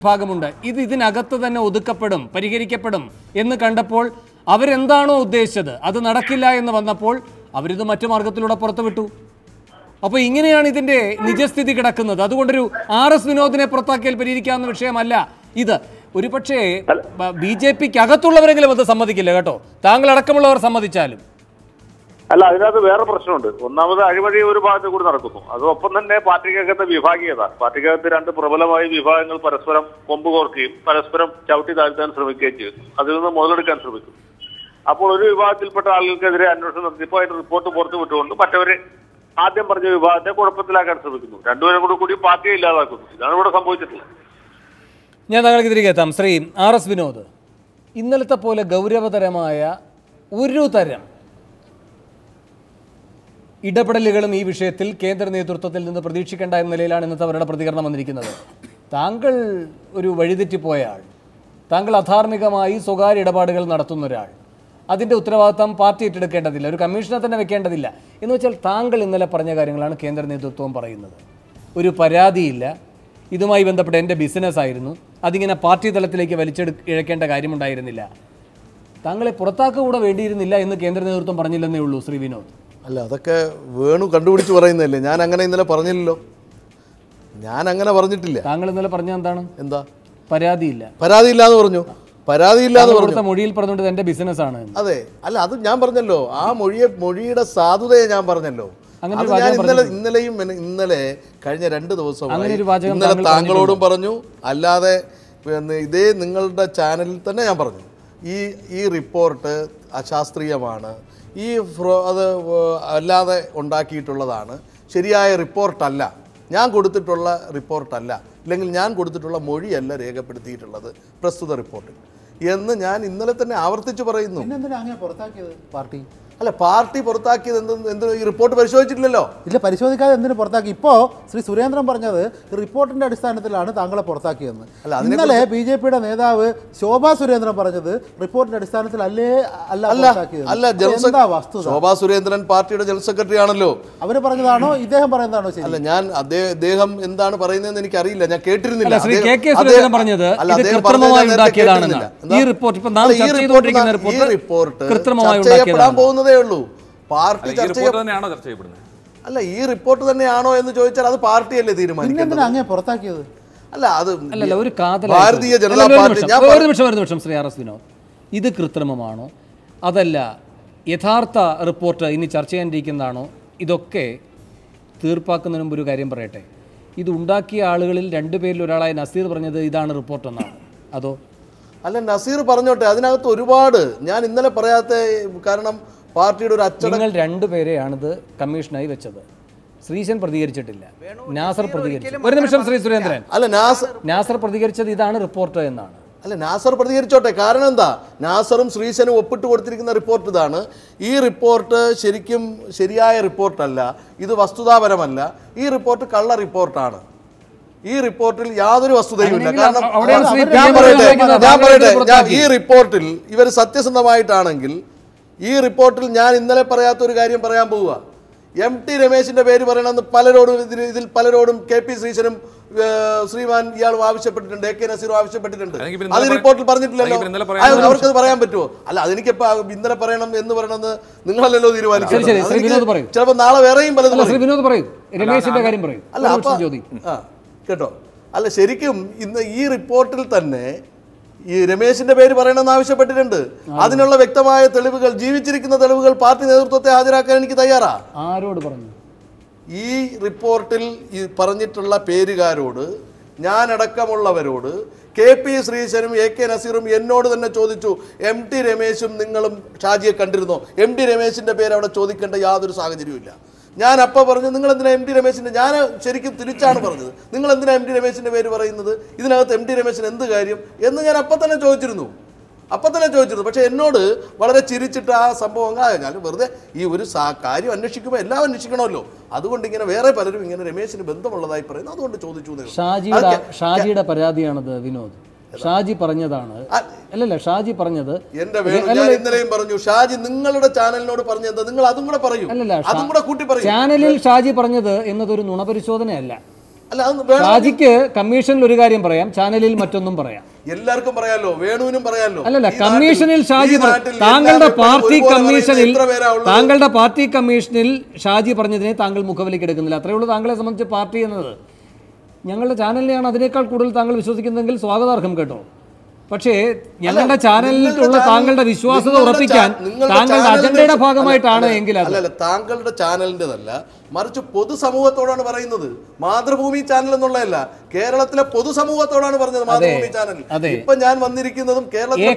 ഭാഗമുണ്ട്. ഇതിനകത്ത് തന്നെ ഒതുക്കപ്പെടും, പരിഹരിക്കപ്പെടും എന്ന് കണ്ടപ്പോൾ അവരെന്താണോ ഉദ്ദേശിച്ചത് അത് നടക്കില്ല എന്ന് വന്നപ്പോൾ അവരിത് മറ്റു മാർഗത്തിലൂടെ പുറത്തുവിട്ടു. അപ്പോൾ ഇങ്ങനെയാണ് ഇതിൻ്റെ നിജസ്ഥിതി കിടക്കുന്നത്. അതുകൊണ്ടൊരു RS വിനോദിനെ പുറത്താക്കിയാൽ പരിഹരിക്കാവുന്ന വിഷയമല്ല ഇത്. ഒരു പക്ഷേ BJPക്ക് അകത്തുള്ളവരെങ്കിലും അത് സമ്മതിക്കില്ല കേട്ടോ, താങ്കൾ അടക്കമുള്ളവർ സമ്മതിച്ചാലും. അല്ല, അതിനകത്ത് വേറെ പ്രശ്നമുണ്ട്. ഒന്നാമത് അഴിമതി ഒരു ഭാഗത്ത് കൂടി നടക്കുന്നു. അതോടൊപ്പം തന്നെ പാർട്ടിക്കകത്തെ വിഭാഗീയത. പാർട്ടിക്കകത്ത് രണ്ട് പ്രബലമായ വിഭാഗങ്ങൾ പരസ്പരം കൊമ്പ് കോർക്കുകയും പരസ്പരം ചവിട്ടി താഴ്ത്താൻ ശ്രമിക്കുകയും ചെയ്യുന്നു. അതിൽ നിന്ന് മുതലെടുക്കാൻ ശ്രമിക്കും. അപ്പോൾ ഒരു വിഭാഗത്തിൽപ്പെട്ട ആളുകൾക്കെതിരെ അന്വേഷണം നടത്തിയപ്പോൾ അതിന്റെ റിപ്പോർട്ട് പുറത്തു വിട്ടുകൊണ്ട് മറ്റവരെ ആദ്യം പറഞ്ഞ വിഭാഗത്തെ കുഴപ്പത്തിലാക്കാൻ ശ്രമിക്കുന്നു. രണ്ടുപേരും കൂടി പാർട്ടിയെ ഇല്ലാതാക്കുന്നു. ഇതാണ് ഇവിടെ സംഭവിച്ചിട്ടുള്ളത്. ഞാൻ താങ്കൾക്ക് തിരികെ എത്താം. ശ്രീ RS വിനോദ്, ഇന്നലത്തെ പോലെ ഗൗരവതരമായ ഒരു തരം ഇടപെടലുകളും ഈ വിഷയത്തിൽ കേന്ദ്ര നേതൃത്വത്തിൽ നിന്ന് പ്രതീക്ഷിക്കേണ്ട എന്ന നിലയിലാണ് ഇന്നത്തെ അവരുടെ പ്രതികരണം വന്നിരിക്കുന്നത്. താങ്കൾ ഒരു വഴിതെറ്റിപ്പോയ ആൾ, താങ്കൾ അധാർമികമായി സ്വകാര്യ ഇടപാടുകൾ നടത്തുന്ന ഒരാൾ, അതിൻ്റെ ഉത്തരവാദിത്തം പാർട്ടി ഏറ്റെടുക്കേണ്ടതില്ല, ഒരു കമ്മീഷനെ തന്നെ വെക്കേണ്ടതില്ല എന്ന് വെച്ചാൽ താങ്കൾ ഇന്നലെ പറഞ്ഞ കാര്യങ്ങളാണ് കേന്ദ്ര നേതൃത്വം പറയുന്നത്. ഒരു പരാതിയില്ല, ഇതുമായി ബന്ധപ്പെട്ട എൻ്റെ ബിസിനസ്സായിരുന്നു, അതിങ്ങനെ പാർട്ടി തലത്തിലേക്ക് ഇഴക്കേണ്ട കാര്യമുണ്ടായിരുന്നില്ല, താങ്കളെ പുറത്താക്കുക കൂടെ വേണ്ടിയിരുന്നില്ല എന്ന് കേന്ദ്ര നേതൃത്വം പറഞ്ഞില്ലെന്നേ ഉള്ളൂ. ശ്രീ വിനോദ്, അല്ല, അതൊക്കെ വേണു കണ്ടുപിടിച്ച് പറയുന്നതല്ലേ. ഞാൻ അങ്ങനെ ഇന്നലെ പറഞ്ഞില്ലല്ലോ, ഞാൻ അങ്ങനെ പറഞ്ഞിട്ടില്ല. താങ്കൾ ഇന്നലെ പറഞ്ഞ എന്താണ്? എന്താ പരാതിയില്ല എന്ന് പറഞ്ഞു. പരാതിയില്ലാന്ന് പറഞ്ഞ മൊഴിയിൽ പറഞ്ഞുകൊണ്ട് എന്റെ ബിസിനസ് ആണ്. അതെ, അല്ല, അത് ഞാൻ പറഞ്ഞല്ലോ. ആ മൊഴിയുടെ സാധുതയെ ഞാൻ പറഞ്ഞല്ലോ. ഇന്നലെ കഴിഞ്ഞ 2 ദിവസം ഇന്നലെ താങ്കളോടും പറഞ്ഞു, അല്ലാതെ ഇതേ നിങ്ങളുടെ ചാനലിൽ തന്നെ ഞാൻ പറഞ്ഞു, ഈ റിപ്പോർട്ട് അശാസ്ത്രീയമാണ്, അത് അല്ലാതെ ഉണ്ടാക്കിയിട്ടുള്ളതാണ്, ശരിയായ റിപ്പോർട്ടല്ല, ഞാൻ കൊടുത്തിട്ടുള്ള റിപ്പോർട്ടല്ല, ഇല്ലെങ്കിൽ ഞാൻ കൊടുത്തിട്ടുള്ള മൊഴിയല്ല രേഖപ്പെടുത്തിയിട്ടുള്ളത് പ്രസ്തുത റിപ്പോർട്ടിൽ എന്ന് ഞാൻ ഇന്നലെ തന്നെ ആവർത്തിച്ച് പറയുന്നു. പാർട്ടി അല്ല, പാർട്ടി പുറത്താക്കിയത് എന്ത് ഈ റിപ്പോർട്ട് പരിശോധിച്ചിട്ടില്ലല്ലോ. ഇല്ല, പരിശോധിക്കാതെ എന്തിനു പുറത്താക്കി? ഇപ്പോൾ ശ്രീ സുരേന്ദ്രൻ പറഞ്ഞത് റിപ്പോർട്ടിന്റെ അടിസ്ഥാനത്തിലാണ് താങ്കളെ പുറത്താക്കിയതെന്ന്. ഇന്നലെ BJPയുടെ നേതാവ് ശോഭാ സുരേന്ദ്രൻ പറഞ്ഞത് റിപ്പോർട്ടിന്റെ അടിസ്ഥാനത്തിൽ ശോഭാ സുരേന്ദ്രൻ പാർട്ടിയുടെ ജനറൽ സെക്രട്ടറി ആണല്ലോ. അവര് പറഞ്ഞതാണോ ഇദ്ദേഹം പറയുന്നതാണോ? അല്ല, ഞാൻ അദ്ദേഹം എന്താണ് പറയുന്നതെന്ന് എനിക്ക് അറിയില്ല, ഞാൻ കേട്ടിരുന്നില്ല. ഉള്ളൂ പാർട്ടി ചർച്ച അല്ല, ഈ റിപ്പോർട്ട് തന്നെയാണോ എന്ന് ചോദിച്ചാൽ അത് പാർട്ടിയല്ലേ തീരുമാനിക്കുന്നത്. പുറത്താക്കിയത് അല്ല, അത് ഒരു ഭാരതീയ ജനതാ പാർട്ടി. ഒരു നിമിഷം ശ്രീ RS വിനോദ്, ഇത് കൃത്രിമമാണോ അതല്ല യഥാർത്ഥ റിപ്പോർട്ട് ഇനി ചർച്ച ചെയ്യാനിരിക്കുന്നതാണോ? ഇതൊക്കെ തീർപ്പാക്കുന്നതിന് മുമ്പ് ഒരു കാര്യം പറയട്ടെ. ഇത് ഉണ്ടാക്കിയ ആളുകളിൽ 2 പേരിൽ ഒരാളായ നസീർ പറഞ്ഞത് ഇതാണ് റിപ്പോർട്ട് എന്നാണ്, അതോ? അല്ല, നസീർ പറഞ്ഞോട്ടെ, അതിനകത്ത് ഒരുപാട് ഞാൻ ഇന്നലെ പറയാത്ത കാരണം പാർട്ടിയുടെ ഒരു അച്ചടക്കം. നിങ്ങൾ 2 പേരെയാണിത് കമ്മീഷനായി വെച്ചത്. ശ്രീശൻ പ്രതികരിച്ചിട്ടില്ല, നാസർ പ്രതികരിച്ചു. ഒരു നിമിഷം ശ്രീ സുരേന്ദ്രൻ. അല്ല, നാസർ പ്രതികരിച്ചത് ഇതാണ് റിപ്പോർട്ട് എന്നാണ്. അല്ല, നാസർ പ്രതികരിച്ചോട്ടെ, കാരണം എന്താ, നാസറും ശ്രീശനും ഒപ്പിട്ട് കൊടുത്തിരിക്കുന്ന റിപ്പോർട്ട് ഇതാണ്. ഈ റിപ്പോർട്ട് ശരിക്കും ശരിയായ റിപ്പോർട്ടല്ല, ഇത് വസ്തുതാപരമല്ല, ഈ റിപ്പോർട്ട് കള്ള റിപ്പോർട്ടാണ്. ഈ റിപ്പോർട്ടിൽ യാതൊരു വസ്തുതയുമില്ല. കാരണം ഞാൻ പറയട്ടെ, ഈ റിപ്പോർട്ടിൽ ഇവർ സത്യസന്ധമായിട്ടാണെങ്കിൽ ഈ റിപ്പോർട്ടിൽ ഞാൻ ഇന്നലെ പറയാത്ത ഒരു കാര്യം പറയാൻ പോവുക. MT രമേശിന്റെ പേര് പറയണമെന്ന് ഇതിൽ പലരോടും KP ശ്രീശനും ശ്രീമാൻ ഇയാളും ആവശ്യപ്പെട്ടിട്ടുണ്ട്, AK നസീറും ആവശ്യപ്പെട്ടിട്ടുണ്ട്. അത് റിപ്പോർട്ടിൽ പറഞ്ഞിട്ടില്ലല്ലോ. അവർക്കത് പറയാൻ പറ്റുമോ? അല്ല, അതെനിക്കിപ്പോ ഇന്നലെ പറയണം എന്ന് പറയണമെന്ന് നിങ്ങളല്ലല്ലോ തീരുമാനിക്കുന്നത്. ചിലപ്പോൾ നാളെ വേറെയും പലതും അല്ല. കേട്ടോ, അല്ല, ശരിക്കും ഇന്ന് ഈ റിപ്പോർട്ടിൽ തന്നെ ഈ രമേശിന്റെ പേര് പറയണമെന്ന് ആവശ്യപ്പെട്ടിട്ടുണ്ട്. അതിനുള്ള വ്യക്തമായ തെളിവുകൾ, ജീവിച്ചിരിക്കുന്ന തെളിവുകൾ പാർട്ടി നേതൃത്വത്തെ ഹാജരാക്കാൻ എനിക്ക് തയ്യാറാ. ആരോട് പറഞ്ഞു? ഈ റിപ്പോർട്ടിൽ ഈ പറഞ്ഞിട്ടുള്ള പേരുകാരോട്, ഞാനടക്കമുള്ളവരോട്, KP ശ്രീശനും AK നസീറും എന്നോട് തന്നെ ചോദിച്ചു, MT രമേശും നിങ്ങളും ഷാജിയെ കണ്ടിരുന്നോ? MT രമേശിന്റെ പേര് അവിടെ ചോദിക്കേണ്ട യാതൊരു സാഹചര്യവും. ഞാൻ അപ്പോൾ പറഞ്ഞു, നിങ്ങൾ എന്തിനാ MT രമേശിന്റെ, ഞാൻ ശരിക്കും തിരിച്ചാണ് പറഞ്ഞത്, നിങ്ങൾ എന്തിനാ MT രമേശിന്റെ പേര് പറയുന്നത്, ഇതിനകത്ത് MT രമേശിന് എന്ത് കാര്യം എന്ന് ഞാൻ അപ്പം തന്നെ ചോദിച്ചിരുന്നു. പക്ഷെ എന്നോട് വളരെ ചിരിച്ചിട്ട് ആ സംഭവം ഞാൻ വെറുതെ ഈ ഒരു കാര്യം അന്വേഷിക്കുമ്പോൾ എല്ലാം അന്വേഷിക്കണമല്ലോ, അതുകൊണ്ട് ഇങ്ങനെ വേറെ പലരും ഇങ്ങനെ രമേശിന് ബന്ധമുള്ളതായി പറയുന്നു, അതുകൊണ്ട് ചോദിച്ചു. ഷാജിയുടെ പരാതിയാണത് വിനോദ്. ഷാജി പറഞ്ഞതാണ്. അല്ലല്ല, ഷാജി പറഞ്ഞത് ഇന്നലെയും പറഞ്ഞു. ഷാജി നിങ്ങളുടെ ചാനലിനോട് പറഞ്ഞത് നിങ്ങൾ അതും കൂടെ പറയൂ. അല്ലല്ല, അതും കൂടെ കൂട്ടി പറയൂ. ചാനലിൽ ഷാജി പറഞ്ഞത് എന്നതൊരു നുണപരിശോധനയല്ല. ഷാജിക്ക് കമ്മീഷനിൽ ഒരു കാര്യം പറയാം, ചാനലിൽ മറ്റൊന്നും പറയാം. എല്ലാവർക്കും പറയാലോ, വേണുവിനും പറയാലോ. അല്ലല്ല, കമ്മീഷനിൽ ഷാജി താങ്കളുടെ പാർട്ടി കമ്മീഷനിൽ ഷാജി പറഞ്ഞതിനെ താങ്കൾ മുഖവിലേക്ക് എടുക്കുന്നില്ല. അത്രയേ ഉള്ളൂ താങ്കളെ സംബന്ധിച്ച് പാർട്ടി എന്നത്. ഞങ്ങളുടെ ചാനലിനെയാണ് അതിനേക്കാൾ കൂടുതൽ താങ്കൾ വിശ്വസിക്കുന്നതെങ്കിൽ സ്വാഗതാർഹം കേട്ടോ. പക്ഷേ ഞങ്ങളുടെ ചാനലിലുള്ള താങ്കളുടെ വിശ്വാസത ഉറപ്പിക്കാൻ താങ്കളുടെ അജണ്ടയുടെ ഭാഗമായിട്ടാണ് എങ്കിൽ അല്ലല്ല, താങ്കളുടെ ചാനലിൻ്റെതല്ല, മറിച്ച് പൊതുസമൂഹത്തോടാണ് പറയുന്നത്. മാതൃഭൂമി ചാനൽ എന്നുള്ളതല്ല, കേരളത്തിലെ പൊതുസമൂഹത്തോടാണ് പറഞ്ഞത് മാതൃഭൂമി ചാനൽ. ഇപ്പൊ ഞാൻ വന്നിരിക്കുന്നതും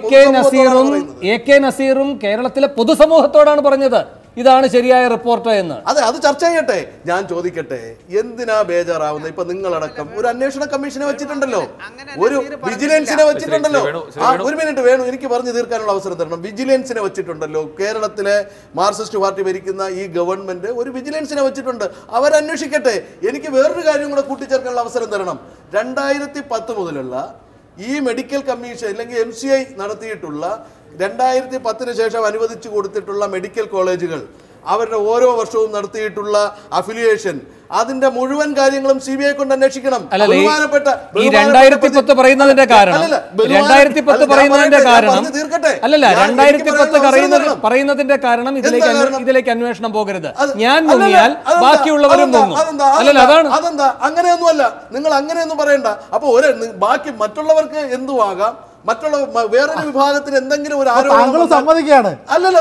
എ കെ നസീറും കേരളത്തിലെ പൊതുസമൂഹത്തോടാണ് പറഞ്ഞത് ഇതാണ് ശരിയായ റിപ്പോർട്ട് എന്ന്. അതെ, അത് ചർച്ച ചെയ്യട്ടെ. ഞാൻ ചോദിക്കട്ടെ, എന്തിനാ ബേജാറാവുന്നത്? ഇപ്പൊ നിങ്ങളടക്കം ഒരു അന്വേഷണ കമ്മീഷനെ വെച്ചിട്ടുണ്ടല്ലോ, ഒരു വിജിലൻസിനെ വെച്ചിട്ടുണ്ടല്ലോ. ഒരു മിനിറ്റ് വേണു, എനിക്ക് പറഞ്ഞു തീർക്കാനുള്ള അവസരം തരണം. വിജിലൻസിനെ വെച്ചിട്ടുണ്ടല്ലോ, കേരളത്തിലെ മാർക്സിസ്റ്റ് പാർട്ടി ഭരിക്കുന്ന ഈ ഗവൺമെന്റ് ഒരു വിജിലൻസിനെ വെച്ചിട്ടുണ്ട്. അവരന്വേഷിക്കട്ടെ. എനിക്ക് വേറൊരു കാര്യം കൂടെ കൂട്ടിച്ചേർക്കാനുള്ള അവസരം തരണം. 2010 മുതലുള്ള ഈ മെഡിക്കൽ കമ്മീഷൻ അല്ലെങ്കിൽ MCI നടത്തിയിട്ടുള്ള 2010 ശേഷം അനുവദിച്ചു കൊടുത്തിട്ടുള്ള മെഡിക്കൽ കോളേജുകൾ, അവരുടെ ഓരോ വർഷവും നടത്തിയിട്ടുള്ള അഫിലിയേഷൻ, അതിന്റെ മുഴുവൻ കാര്യങ്ങളും CBI കൊണ്ട് അന്വേഷിക്കണം. ബഹുമാനപ്പെട്ട ഈ 2010 പറയുന്നതിന്റെ കാരണം 2010 പറയുന്നതിന്റെ കാരണം അല്ലല്ല 2010 പറയുന്നതിന്റെ കാരണം ഇതിലേക്ക് അന്വേഷണം പോകരുത്. ഞാൻ മുങ്ങിയാൽ ബാക്കിയുള്ളവരും മുങ്ങും. അല്ലല്ല, അതാണ്. അതെന്താ? അങ്ങനെയൊന്നുമല്ല, നിങ്ങൾ അങ്ങനെയൊന്നും പറയണ്ട. അപ്പൊ ബാക്കി മറ്റുള്ളവർക്ക് എന്തുവാകാം, മറ്റുള്ള വേറൊരു വിഭാഗത്തിന് എന്തെങ്കിലും ഒരു ആരോപണം സമ്മതിക്കുകയാണ്. അല്ലല്ല,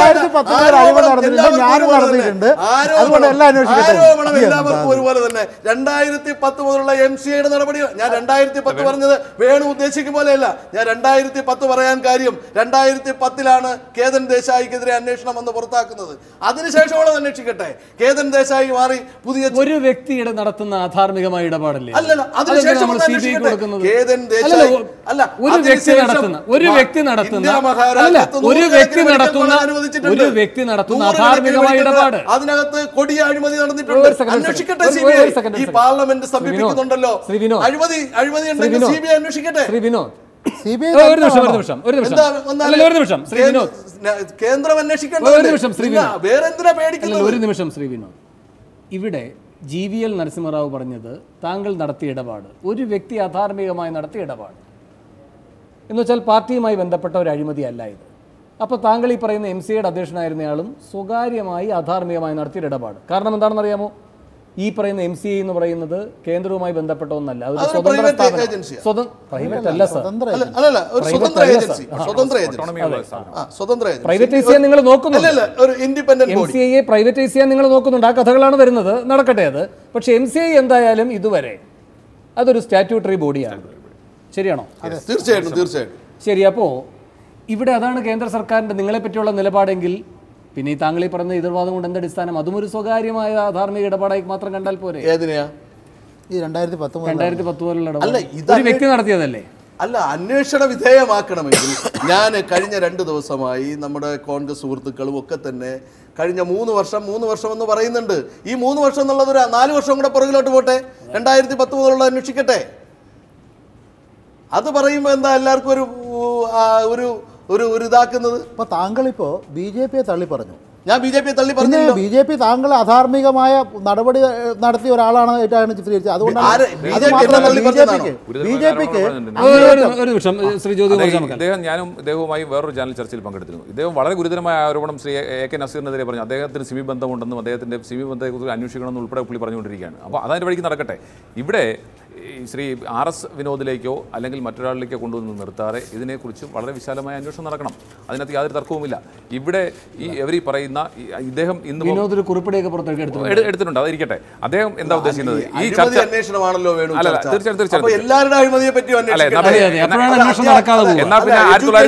ആരോപണം എല്ലാവർക്കും ഒരുപോലെ തന്നെ. 2010 മുതലുള്ള MCIയുടെ നടപടികൾ, ഞാൻ 2010 പറഞ്ഞത് വേണു ഉദ്ദേശിക്കും പോലെയല്ല. ഞാൻ 2010 പറയാൻ കാര്യം 2010 കേതൻ ദേശായിക്കെതിരെ അന്വേഷണം വന്ന് പുറത്താക്കുന്നത്. അതിനുശേഷമാണ് അന്വേഷിക്കട്ടെ. കേതൻ ദേശായി മാറി പുതിയ ഒരു വ്യക്തിയുടെ നടത്തുന്ന അധാർമികമായ ഇടപാടല്ലേ? അല്ലല്ല, അതിനുശേഷം കേതൻ ദേശായി അല്ല, ഒരു വ്യക്തി നടത്തുന്ന അധാർമികമായ ഇടപാട്, അതിനകത്ത് കൊടിയ അഴിമതി നടന്നിട്ടുണ്ട്. അന്വേഷിക്കട്ടെ CBI. ഈ പാർലമെന്റ് സമീപിക്കുന്നുണ്ടല്ലോ, അഴിമതി CBI അന്വേഷിക്കട്ടെ. കേന്ദ്രം അന്വേഷിക്കട്ടെ. വേറെ എന്തിനാ പേടിക്കുന്നത്? ഒരു നിമിഷം ശ്രീ വിനോദ്, ഇവിടെ GVL നരസിംഹറാവു പറഞ്ഞത് താങ്കൾ നടത്തിയ ഇടപാട് ഒരു വ്യക്തി അധാർമികമായി നടത്തിയ ഇടപാട് എന്ന് വെച്ചാൽ പാർട്ടിയുമായി ബന്ധപ്പെട്ട ഒരു അഴിമതിയല്ല ഇത്. അപ്പോൾ താങ്കൾ ഈ പറയുന്ന MCIയുടെ അധ്യക്ഷനായിരുന്നയാളും സ്വകാര്യമായി അധാർമികമായി നടത്തിയ ഇടപാട്. കാരണം എന്താണെന്ന് അറിയാമോ? ഈ പറയുന്ന MCI എന്ന് പറയുന്നത് കേന്ദ്രവുമായി ബന്ധപ്പെട്ട ഒന്നല്ല, അതൊരു സ്വതന്ത്ര പ്രൈവറ്റൈസ് ചെയ്യാൻ നിങ്ങൾ നോക്കുന്നുണ്ട്. MCIയെ പ്രൈവറ്റൈസ് ചെയ്യാൻ നിങ്ങൾ നോക്കുന്നുണ്ട്. ആ കഥകളാണ് വരുന്നത്, നടക്കട്ടെ അത്. പക്ഷെ MCI എന്തായാലും ഇതുവരെ അതൊരു സ്റ്റാറ്റ്യൂട്ടറി ബോഡിയാണ്, ശരിയാണോ? തീർച്ചയായിട്ടും. ശരി. അപ്പോൾ ഇവിടെ അതാണ് കേന്ദ്ര സർക്കാരിൻ്റെ നിങ്ങളെ പറ്റിയുള്ള നിലപാടെങ്കിൽ പിന്നെ ഈ താങ്കൾ ഈ പറഞ്ഞ എതിർവാദം കൊണ്ട് എന്താ അടിസ്ഥാനം? അതും ഒരു സ്വകാര്യമായ ധാർമ്മിക ഇടപാടായി മാത്രം കണ്ടാൽ പോരെ? ഏതിനെയാ? ഈ 2010 മുതലുള്ള ഒരു വ്യക്തി നടത്തിയതല്ലേ? അല്ല, അന്വേഷണ വിധേയമാക്കണമെങ്കിൽ ഞാൻ കഴിഞ്ഞ 2 ദിവസമായി നമ്മുടെ കോൺഗ്രസ് സുഹൃത്തുക്കളും ഒക്കെ തന്നെ കഴിഞ്ഞ 3 വർഷം എന്ന് പറയുന്നുണ്ട്. ഈ 3 വർഷം എന്നുള്ളത് ഒരു 4 വർഷം കൂടെ പുറകിലോട്ട് പോട്ടെ. 2010 മുതലുള്ള അന്വേഷിക്കട്ടെ. അത് പറയുമ്പോൾ എന്താ എല്ലാവർക്കും ഒരു ഇതാക്കുന്നത്? ഇപ്പൊ താങ്കളിപ്പോ BJPയെ തള്ളി പറഞ്ഞു. ഞാൻ BJPയെ തള്ളി പറഞ്ഞു. BJP താങ്കൾ അധാർമികമായ നടപടി നടത്തിയ ഒരാളാണ് ചിത്രീകരിച്ചത്. അതുകൊണ്ടാണ് ഞാനും ഇദ്ദേഹവുമായി വേറൊരു ചാനൽ ചർച്ചയിൽ പങ്കെടുത്തിരുന്നു. ഇദ്ദേഹം വളരെ ഗുരുതരമായ ആരോപണം ശ്രീ AK നസീറിനെതിരെ പറഞ്ഞു. അദ്ദേഹത്തിന് സിമി ബന്ധമുണ്ടെന്നും അദ്ദേഹത്തിന്റെ സിമി ബന്ധത്തെക്കുറിച്ച് അന്വേഷിക്കണമെന്നും ഉൾപ്പെടെ പുള്ളി പറഞ്ഞുകൊണ്ടിരിക്കുകയാണ്. അപ്പോൾ അതിൻ്റെ വഴിക്ക് നടക്കട്ടെ. ഇവിടെ ശ്രീ RS വിനോദിലേക്കോ അല്ലെങ്കിൽ മറ്റൊരാളിലേക്കോ കൊണ്ടുവന്ന് നിർത്താതെ ഇതിനെക്കുറിച്ച് വളരെ വിശാലമായ അന്വേഷണം നടക്കണം. അതിനകത്ത് യാതൊരു തർക്കവുമില്ല. ഇവിടെ ഈ എവരി പറയുന്ന ഇദ്ദേഹം ഇന്ന് എടുത്തിട്ടുണ്ട്, അതിരിക്കട്ടെ. അദ്ദേഹം എന്താ ഉദ്ദേശിക്കുന്നത്? ഈ ചർച്ച അന്വേഷണമാണല്ലോ. എന്നാ പിന്നെ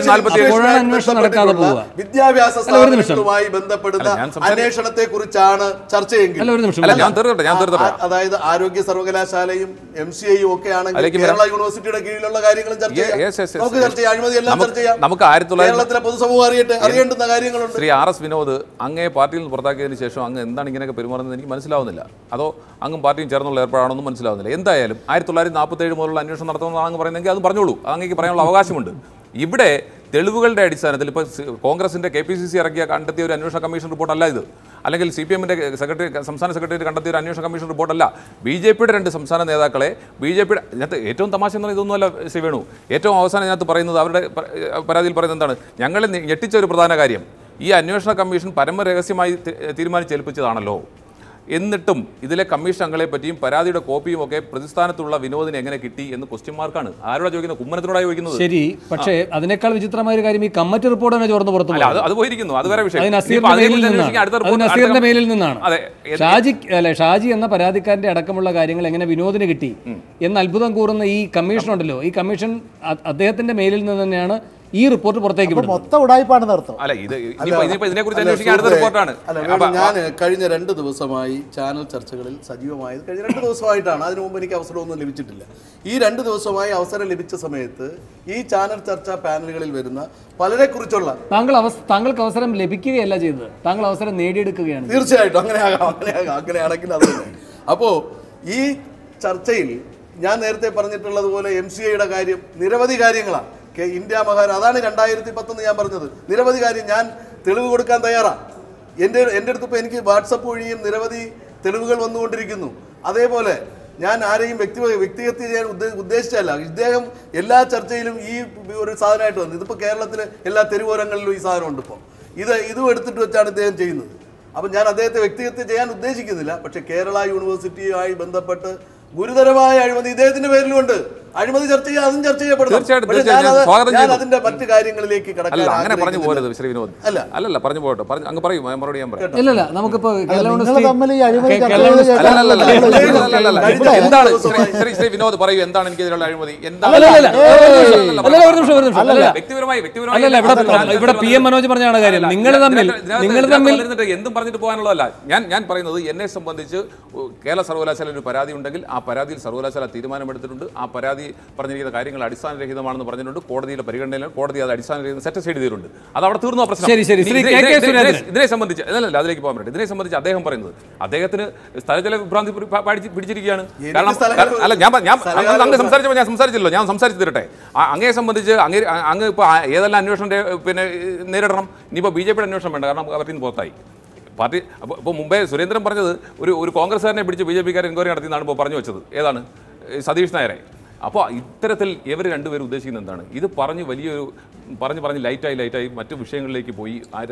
1947 വിദ്യാഭ്യാസവുമായി ബന്ധപ്പെടുന്ന അന്വേഷണത്തെ കുറിച്ചാണ് ചർച്ചയെങ്കിൽ, അതായത് ആരോഗ്യ സർവകലാശാലയും MCIയും ഒക്കെ ആണെങ്കിൽ കേരള യൂണിവേഴ്സിറ്റിയുടെ കീഴിലുള്ള കാര്യങ്ങളും ചർച്ച ചെയ്യാം. നമുക്ക് ചർച്ച ചെയ്യാം, അഴിമതിയെല്ലാം ചർച്ച ചെയ്യാം. നമുക്ക് കേരളത്തിലെ പൊതുസമൂഹം അറിയേണ്ടുന്ന കാര്യങ്ങളുണ്ട്. ശ്രീ RS വിനോദ് അങ്ങേ പാർട്ടിയിൽ നിന്ന് പുറത്താക്കിയതിന് ശേഷം അങ്ങ് എന്താണ് ഇങ്ങനെയൊക്കെ പെരുമാറുന്നത് എനിക്ക് മനസ്സിലാവുന്നില്ല. അതോ അങ്ങും പാർട്ടിയും ചേർന്നുള്ള ഏർപ്പാടാണെന്നും മനസ്സിലാവുന്നില്ല. എന്തായാലും 1947 മുതലുള്ള അന്വേഷണം നടത്തുന്നതാണ് അങ്ങ് പറയുന്നതെങ്കിൽ അത് പറഞ്ഞോളൂ, അങ്ങേക്ക് പറയാനുള്ള അവകാശമുണ്ട്. ഇവിടെ തെളിവുകളുടെ അടിസ്ഥാനത്തിൽ ഇപ്പോൾ കോൺഗ്രസിന്റെ KPCC ഇറക്കിയ കണ്ടെത്തിയ ഒരു അന്വേഷണ കമ്മീഷൻ റിപ്പോർട്ടല്ല ഇത്. അല്ലെങ്കിൽ CPM-ന്റെ സംസ്ഥാന സെക്രട്ടറി കണ്ടെത്തിയ ഒരു അന്വേഷണ കമ്മീഷൻ റിപ്പോർട്ടല്ല. BJP-യുടെ 2 സംസ്ഥാന നേതാക്കളെ BJP-യുടെ ഇതിനകത്ത് ഏറ്റവും തമാശ എന്ന് പറയുന്നത് ഇതൊന്നുമല്ല ശ്രീ വേണു. ഏറ്റവും അവസാനം ഇതിനകത്ത് പറയുന്നത് അവരുടെ പരാതിയിൽ പറയുന്നത് എന്താണ്? ഞങ്ങളെ ഞെട്ടിച്ച ഒരു പ്രധാന കാര്യം ഈ അന്വേഷണ കമ്മീഷൻ പരമരഹസ്യമായി തീരുമാനിച്ചേൽപ്പിച്ചതാണല്ലോ. എന്നിട്ടും ഇതിലെ കമ്മീഷൻ അംഗങ്ങളെ പറ്റിയും പരാതിയുടെ കോപ്പിയും ഒക്കെ പ്രതിസ്ഥാനത്തുള്ള വിനോദിന് എങ്ങനെ കിട്ടി എന്ന് ക്വസ്റ്റ്യൻ മാർക്കാണ്. ആരോടാ ചോദിക്കുന്നത്? കുമ്മനത്തിനോടാണ് ചോദിക്കുന്നത്. ശരി, പക്ഷേ അതിനേക്കാൾ വിചിത്രമായ ഒരു കാര്യം ഈ കമ്മിറ്റി റിപ്പോർട്ട് തന്നെ ചോർന്ന് പുറത്തു അത് പോയിരിക്കുന്നു. അത് വേറെ വിഷയം. നസീറിന്റെ മെയിലിൽ നിന്നാണ്. ഷാജി എന്ന പരാതിക്കാരന്റെ അടക്കമുള്ള കാര്യങ്ങൾ എങ്ങനെ വിനോദിന് കിട്ടി എന്ന് അത്ഭുതം കൂറുന്ന ഈ കമ്മീഷൻ ഉണ്ടല്ലോ, ഈ കമ്മീഷൻ അദ്ദേഹത്തിന്റെ മെയിലിൽ നിന്ന് തന്നെയാണ് ഈ റിപ്പോർട്ട് പുറത്തേക്ക് മൊത്തം ഉടായ്പാണെന്ന് അർത്ഥം. ഞാൻ കഴിഞ്ഞ 2 ദിവസമായി ചാനൽ ചർച്ചകളിൽ സജീവമായത് കഴിഞ്ഞ 2 ദിവസമായിട്ടാണ്. അതിനു മുമ്പ് എനിക്ക് അവസരമൊന്നും ലഭിച്ചിട്ടില്ല. ഈ 2 ദിവസമായി അവസരം ലഭിച്ച സമയത്ത് ഈ ചാനൽ ചർച്ചാ പാനലുകളിൽ വരുന്ന പലരെ കുറിച്ചുള്ള താങ്കൾക്ക് അവസരം ലഭിക്കുകയല്ല ചെയ്തത്, താങ്കൾ അവസരം നേടിയെടുക്കുകയാണ്. തീർച്ചയായിട്ടും അങ്ങനെയാണെങ്കിൽ അത് തന്നെ. അപ്പോൾ ഈ ചർച്ചയിൽ ഞാൻ നേരത്തെ പറഞ്ഞിട്ടുള്ളതുപോലെ MCAയുടെ കാര്യം, നിരവധി കാര്യങ്ങളാണ്. ഇന്ത്യ മഹാൻ, അതാണ് 2010 ഞാൻ പറഞ്ഞത്. നിരവധി കാര്യം ഞാൻ തെളിവ് കൊടുക്കാൻ തയ്യാറാണ്. എൻ്റെ അടുത്ത് ഇപ്പോൾ എനിക്ക് വാട്സപ്പ് വഴിയും നിരവധി തെളിവുകൾ വന്നുകൊണ്ടിരിക്കുന്നു. അതേപോലെ ഞാൻ ആരെയും വ്യക്തിഹത്യ ചെയ്യാൻ ഉദ്ദേശിച്ചല്ല. ഇദ്ദേഹം എല്ലാ ചർച്ചയിലും ഈ ഒരു സാധനമായിട്ട് വന്നു. ഇതിപ്പോൾ കേരളത്തിലെ എല്ലാ തെരുവോരങ്ങളിലും ഈ സാധനമുണ്ട്. ഇപ്പോൾ ഇതും എടുത്തിട്ട് വെച്ചാണ് ഇദ്ദേഹം ചെയ്യുന്നത്. അപ്പം ഞാൻ അദ്ദേഹത്തെ വ്യക്തിഹത്യ ചെയ്യാൻ ഉദ്ദേശിക്കുന്നില്ല. പക്ഷേ കേരള യൂണിവേഴ്സിറ്റിയുമായി ബന്ധപ്പെട്ട് ഗുരുതരമായ അഴിമതി ഇദ്ദേഹത്തിന്റെ പേരിലുണ്ട്. അഴിമതി ചർച്ച ചെയ്യാൻ അതും ചർച്ച ചെയ്യപ്പെടുന്നു. ഞാൻ അതിന്റെ മറ്റു കാര്യങ്ങളിലേക്ക് അങ്ങനെ പറഞ്ഞു പോകരുത് ശ്രീ വിനോദ്. അല്ലല്ല പറഞ്ഞു പോകട്ടെ, അങ്ങ് പറയൂ, മറുപടി ഞാൻ പറയാം. ഇല്ലല്ല, നമുക്കിപ്പോ എന്താണ് ശ്രീ വിനോദ് പറയൂ, എന്താണ് എനിക്ക് ഇതിലുള്ള അഴിമതി? ഇവിടെ PM മനോജ് പറഞ്ഞാണ് കാര്യം. നിങ്ങൾ തമ്മിൽ എന്തും പറഞ്ഞിട്ട് പോകാനുള്ളതല്ല. ഞാൻ പറയുന്നത് എന്നെ സംബന്ധിച്ച് കേരള സർവകലാശാല ഒരു പരാതി ഉണ്ടെങ്കിൽ ആ പരാതിയിൽ സർവകലാശാല തീരുമാനമെടുത്തിട്ടുണ്ട്. ആ പരാതി പറഞ്ഞിരിക്കുന്ന കാര്യങ്ങൾ അടിസ്ഥാനരഹിതമാണെന്ന് പറഞ്ഞിട്ടുണ്ട്. കോടതിയുടെ പരിഗണനയിലാണ്. കോടതി അത് അടിസ്ഥാനരഹിതം സെറ്റിസ്ഫൈഡ് ചെയ്തിട്ടുണ്ട്. അത് അവിടെ തീർന്നു ആ പ്രശ്നം. ഇതിനെ സംബന്ധിച്ച് അല്ലല്ല, അതിലേക്ക് പോകാൻ പറ്റും. ഇതിനെ സംബന്ധിച്ച് അദ്ദേഹം പറയുന്നത് അദ്ദേഹത്തിന് സ്ഥലജല വിഭ്രാന്തി പിടിച്ചിരിക്കുകയാണ്. കാരണം അല്ല, അങ്ങ് സംസാരിച്ചപ്പോൾ ഞാൻ സംസാരിച്ചല്ലോ, ഞാൻ സംസാരിച്ചു തരട്ടെ. അങ്ങയെ സംബന്ധിച്ച് അങ്ങ് ഇപ്പോൾ ഏതെല്ലാം അന്വേഷണം നേരിടണം? ഇനിയിപ്പോൾ BJP-യുടെ അന്വേഷണം വേണ്ട, കാരണം പാർട്ടിയിൽ നിന്ന് പുറത്തായി പാർട്ടി. അപ്പോൾ മുമ്പേ സുരേന്ദ്രൻ പറഞ്ഞത് ഒരു കോൺഗ്രസ്സുകാരനെ പിടിച്ച് BJP-ക്കാർ എൻക്വയറി നടത്തിയെന്നാണ് ഇപ്പോൾ പറഞ്ഞു വെച്ചത്. ഏതാണ്? സതീഷ് നായരെ. അപ്പോൾ ഇത്തരത്തിൽ ഇവർ രണ്ടുപേരും ഉദ്ദേശിക്കുന്നത് എന്താണ്? ഇത് പറഞ്ഞ് ലൈറ്റായി മറ്റു വിഷയങ്ങളിലേക്ക് പോയി.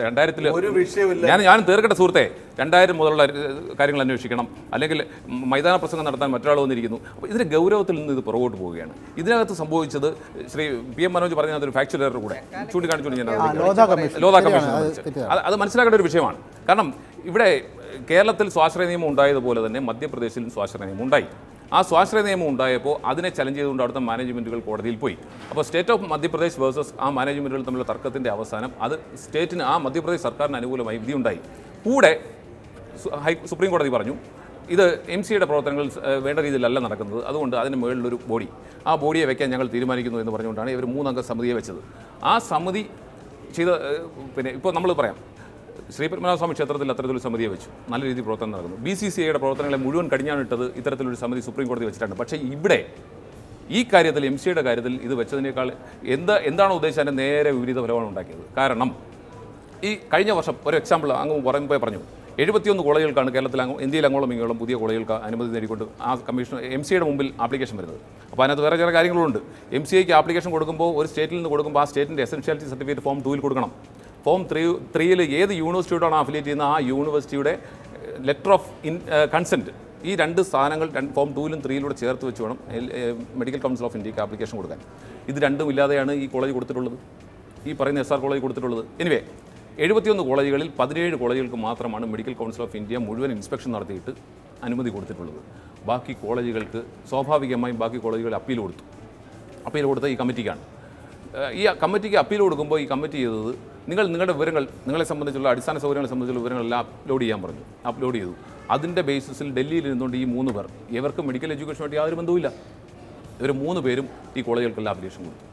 2000 ഞാൻ തീർക്കട്ടെ സുഹൃത്തെ, 2000 മുതലുള്ള കാര്യങ്ങൾ അന്വേഷിക്കണം, അല്ലെങ്കിൽ മൈതാന പ്രസംഗം നടത്താൻ മറ്റൊരാൾ വന്നിരിക്കുന്നു. അപ്പോൾ ഇതിൻ്റെ ഗൗരവത്തിൽ നിന്ന് ഇത് പുറകോട്ട് പോവുകയാണ്. ഇതിനകത്ത് സംഭവിച്ചത് ശ്രീ PM മനോജ് പറഞ്ഞതിനകത്തൊരു ഫാക്ച്വൽ എറർ കൂടെ ചൂണ്ടിക്കാണിച്ചുകൊണ്ട് ഞാൻ ലോധ കമ്മീഷൻ അത് മനസ്സിലാക്കേണ്ട ഒരു വിഷയമാണ്. കാരണം ഇവിടെ കേരളത്തിൽ സ്വാശ്രയ നിയമം ഉണ്ടായതുപോലെ തന്നെ മധ്യപ്രദേശിലും സ്വാശ്രയ നിയമം ഉണ്ടായി. ആ സ്വാശ്രയ നിയമം ഉണ്ടായപ്പോൾ അതിനെ ചലഞ്ച് ചെയ്തുകൊണ്ട് അവിടുത്തെ മാനേജ്മെൻറ്റുകൾ കോടതിയിൽ പോയി. അപ്പോൾ സ്റ്റേറ്റ് ഓഫ് മധ്യപ്രദേശ് വേഴ്സസ് ആ മാനേജ്മെൻറ്റുകൾ തമ്മിലുള്ള തർക്കത്തിൻ്റെ അവസാനം അത് സ്റ്റേറ്റിന്, ആ മധ്യപ്രദേശ് സർക്കാരിന് അനുകൂലമായി വിധിയുണ്ടായി. കൂടെ സുപ്രീം കോടതി പറഞ്ഞു ഇത് MCAയുടെ പ്രവർത്തനങ്ങൾ വേണ്ട രീതിയിലല്ല നടക്കുന്നത്, അതുകൊണ്ട് അതിന് മുകളിലൊരു ബോഡി, ആ ബോഡിയെ വയ്ക്കാൻ ഞങ്ങൾ തീരുമാനിക്കുന്നു എന്ന് പറഞ്ഞുകൊണ്ടാണ് ഇവർ 3 അംഗ സമിതിയെ വെച്ചത്. ആ സമിതി ചെയ്ത ഇപ്പോൾ നമ്മൾ പറയാം, ശ്രീ പത്മനാഭസ്വാമി ക്ഷേത്രത്തിൽ അത്തരത്തിലൊരു സമിതിയെ വെച്ചു, നല്ല രീതിയിൽ പ്രവർത്തനം നടക്കുന്നു. BCCIയുടെ പ്രവർത്തനങ്ങളെ മുഴുവൻ കടിഞ്ഞാണിട്ടത് ഇത്തരത്തിലൊരു സമിതി സുപ്രീം കോടതി വെച്ചിട്ടുണ്ട്. പക്ഷേ ഇവിടെ ഈ കാര്യത്തിൽ MCAയുടെ കാര്യത്തിൽ ഇത് വെച്ചതിനേക്കാൾ എന്താണോ ഉദ്ദേശിച്ചത് അതിൻ്റെ നേരെ വിപരീത ഫലമാണ് ഉണ്ടാക്കിയത്. കാരണം ഈ കഴിഞ്ഞ വർഷം ഒരു എക്സാമ്പിൾ അങ്ങ് പറയുമ്പോൾ പറഞ്ഞു, 71 കോളേജുകൾക്കാണ് കേരളത്തിൽ ഇന്ത്യയിൽ അങ്ങോളം ഇങ്ങോളം പുതിയ കോളേജുകൾക്ക് അനുമതി നേടിക്കൊണ്ട് ആ കമ്മീഷൻ MCAയുടെ മുമ്പിൽ ആപ്ലിക്കേഷൻ വരുന്നത്. അപ്പോൾ അതിനകത്ത് വേറെ ചില കാര്യങ്ങളുണ്ട്. MCAയ്ക്ക് ആപ്ലിക്കേഷൻ കൊടുക്കുമ്പോൾ ഒരു സ്റ്റേറ്റിൽ നിന്ന് കൊടുക്കുമ്പോൾ ആ സ്റ്റേറ്റിൻ്റെ എസൻഷ്യാലിറ്റി സർട്ടിഫിക്കറ്റ് ഫോം 2 കൊടുക്കണം. ഫോം 3 ഏത് യൂണിവേഴ്സിറ്റിയോടാണ് അഫിലിയേറ്റ് ചെയ്യുന്ന ആ യൂണിവേഴ്സിറ്റിയുടെ ലെറ്റർ ഓഫ് കൺസെൻറ്റ്, ഈ 2 സാധനങ്ങൾ ഫോം 2ലും 3യിലൂടെ ചേർത്ത് വെച്ച് വേണം മെഡിക്കൽ കൗൺസിൽ ഓഫ് ഇന്ത്യക്ക് ആപ്ലിക്കേഷൻ കൊടുക്കാൻ. ഇത് രണ്ടും ഇല്ലാതെയാണ് ഈ കോളേജ് കൊടുത്തിട്ടുള്ളത്, ഈ പറയുന്ന SR കോളേജ് കൊടുത്തിട്ടുള്ളത്. എനിവേ 71 കോളേജുകളിൽ 17 കോളേജുകൾക്ക് മാത്രമാണ് മെഡിക്കൽ കൗൺസിൽ ഓഫ് ഇന്ത്യ മുഴുവൻ ഇൻസ്പെക്ഷൻ നടത്തിയിട്ട് അനുമതി കൊടുത്തിട്ടുള്ളത്. ബാക്കി കോളേജുകൾക്ക് സ്വാഭാവികമായും ബാക്കി കോളേജുകൾ അപ്പീൽ കൊടുത്ത ഈ കമ്മിറ്റിക്കാണ്. ഈ കമ്മിറ്റിക്ക് അപ്പീൽ കൊടുക്കുമ്പോൾ ഈ കമ്മിറ്റി ചെയ്തത് നിങ്ങളുടെ വിവരങ്ങൾ, നിങ്ങളെ സംബന്ധിച്ചുള്ള അടിസ്ഥാന സൗകര്യങ്ങളെ സംബന്ധിച്ചുള്ള വിവരങ്ങളെല്ലാം അപ്ലോഡ് ചെയ്യാൻ പറഞ്ഞു. അപ്ലോഡ് ചെയ്തു. അതിൻ്റെ ബേസിസിൽ ഡൽഹിയിൽ ഇരുന്നുകൊണ്ട് ഈ 3 പേർ, ഇവർക്ക് മെഡിക്കൽ എഡ്യൂക്കേഷനുമായിട്ട് യാതൊരു ബന്ധവുമില്ല, ഇവർ 3 പേരും ഈ കോളേജുകൾക്കെല്ലാം ആപ്ലിക്കേഷൻ കൊടുത്തു.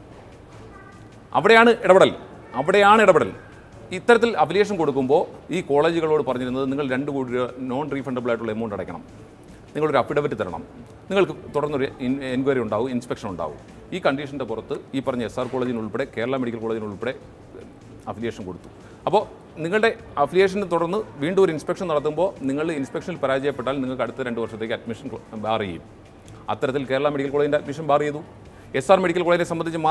അവിടെയാണ് ഇടപെടൽ. ഇത്തരത്തിൽ അപ്ലിക്കേഷൻ കൊടുക്കുമ്പോൾ ഈ കോളേജുകളോട് പറഞ്ഞിരുന്നത് നിങ്ങൾ 2 കോടി രൂപ നോൺ റീഫണ്ടബിൾ ആയിട്ടുള്ള എമൗണ്ട് അടയ്ക്കണം, നിങ്ങളൊരു അഫിഡവിറ്റ് തരണം, നിങ്ങൾക്ക് തുടർന്നൊരു എൻക്വയറി ഉണ്ടാവും, ഇൻസ്പെക്ഷൻ ഉണ്ടാവും. ഈ കണ്ടീഷൻ്റെ പുറത്ത് ഈ പറഞ്ഞ SR കോളേജിനുൾപ്പെടെ കേരള മെഡിക്കൽ കോളേജിനുൾപ്പെടെ അഫിലിയേഷൻ കൊടുത്തു. അപ്പോൾ നിങ്ങളുടെ അഫിലിയേഷനെ തുടർന്ന് വീണ്ടും ഒരു ഇൻസ്പെക്ഷൻ നടത്തുമ്പോൾ നിങ്ങൾ ഇൻസ്പെക്ഷനിൽ പരാജയപ്പെട്ടാൽ നിങ്ങൾക്ക് അടുത്ത 2 വർഷത്തേക്ക് അഡ്മിഷൻ ബാർ ചെയ്യും. അത്തരത്തിൽ കേരള മെഡിക്കൽ കോളേജിൻ്റെ അഡ്മിഷൻ ബാർ ചെയ്തു. SR മെഡിക്കൽ കോളേജിനെ സംബന്ധിച്ച്